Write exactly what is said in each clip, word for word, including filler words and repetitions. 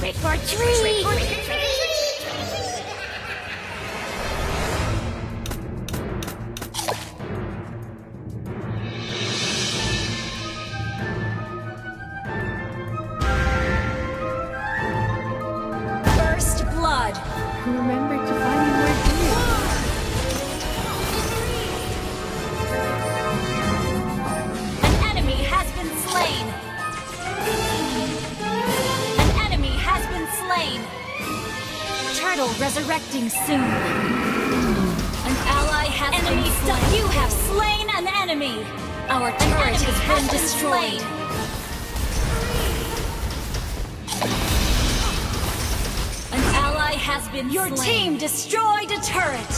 Trick or treat! Trick or treat! First blood! Remember to find me more deer. An enemy has been slain! An enemy has been slain! Turtle resurrecting soon. An ally has enemy been slain. You have slain an enemy! Our turret has been destroyed. An ally has been Your slain. Team destroyed a turret!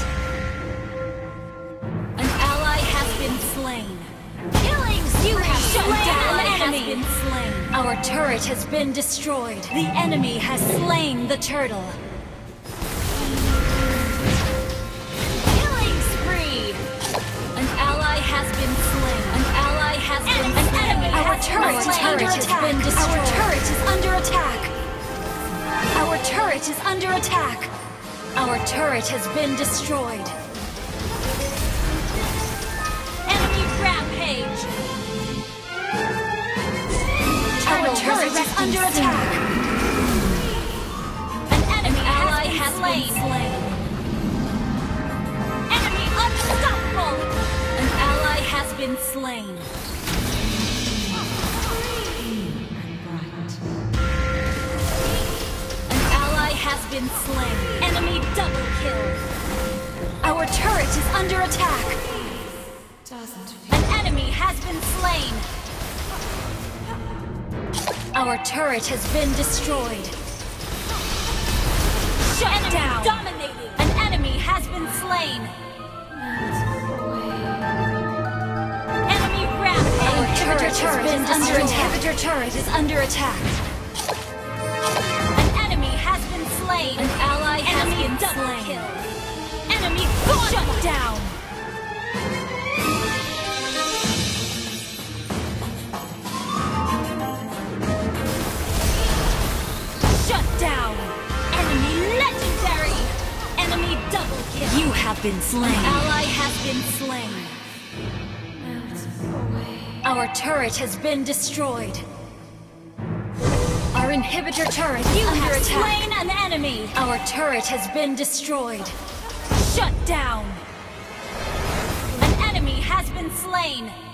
An ally has been slain. Killings! You have slain an enemy! Has been slain. Our turret has been destroyed. The enemy has slain the turtle. Killing spree! An ally has been slain. An ally has been slain. An enemy Our turret, turret has been destroyed. Our turret is under attack. Our turret is under attack. Our turret has been destroyed. Enemy rampage. Our turret is under attack. An enemy ally has been slain. Enemy unstoppable. An ally has been slain. Has been slain. Enemy double kill. Our turret is under attack. An enemy has been slain. Our turret has been destroyed. Shut enemy down. Dominating. An enemy has been slain. Enemy rampage. Our turret has been under attack. Inhibitor turret is under attack. Slain. An ally has enemy been double slain. Kill. Enemy gone. Shut down. Shut down. Enemy legendary. Enemy double kill. You have been slain. An ally has been slain. Our turret has been destroyed. Our inhibitor turret is under attack. You have slain an enemy! Our turret has been destroyed. Shut down! An enemy has been slain!